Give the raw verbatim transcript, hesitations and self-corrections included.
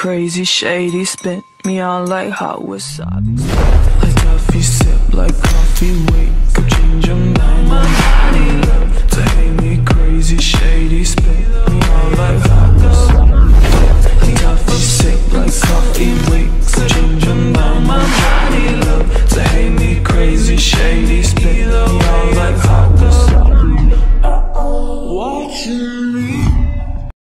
crazy, shady, spin me on like hot wasabi. Like coffee, sip like coffee, wait.